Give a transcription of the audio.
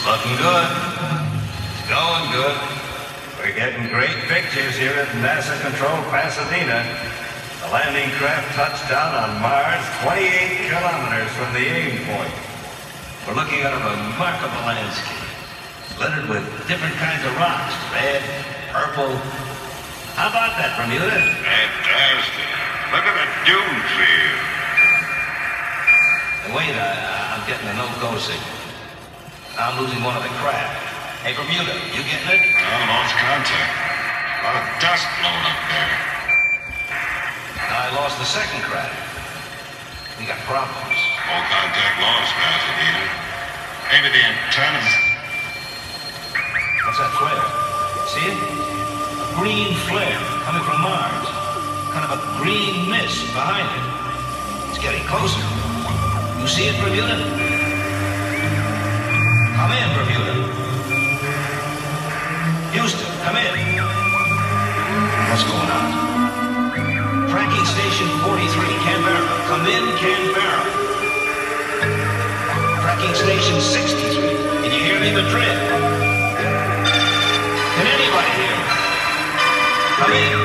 Looking good. Going good. We're getting great pictures here at NASA Control Pasadena. The landing craft touched down on Mars 28 kilometers from the aim point. We're looking at a remarkable landscape, littered with different kinds of rocks, red, purple. How about that, Bermuda? Fantastic. Look at the dune field. Hey, wait, I'm getting a no-go signal. I'm losing one of the craft. Hey, Bermuda, you getting it? I lost contact. A lot of dust blowing up there. I lost the second craft. We got problems. All contact lost, Pasadena. Maybe the antennas. What's that flare? See it? A green flare coming from Mars. Kind of a green mist behind it. It's getting closer. You see it, Bermuda? Come in, Bermuda. Houston, come in. What's going on? Tracking station 43, Canberra. Come in, Canberra. Tracking station 63. Can you hear me, Madrid? Can anybody hear me? Come in.